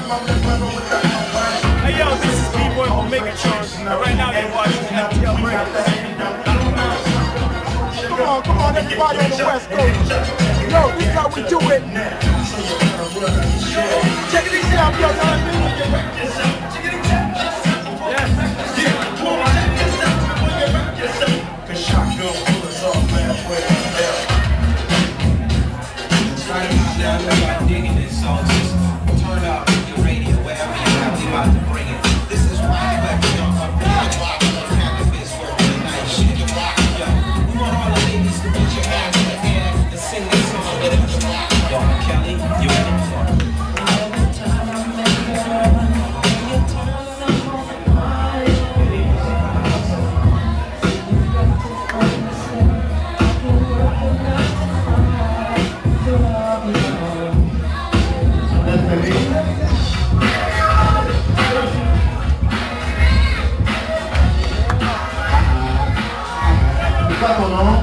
Hey yo, this is B-Boy OMEGATRON, and right now you're watching FTL Breakers. Come on, everybody on the West Coast. Yo, this is how we do it. Check this out, yo, know what I mean? Cause shotgun bullets off halfway. Now I'm digging this song. Just turn up your radio wherever you're at. We about to bring it. This is why back here on cannabis working the night shit. Yo, we want all the ladies to put your hands in the air and sing this song with us. Yo, Kelly, you ready? Não.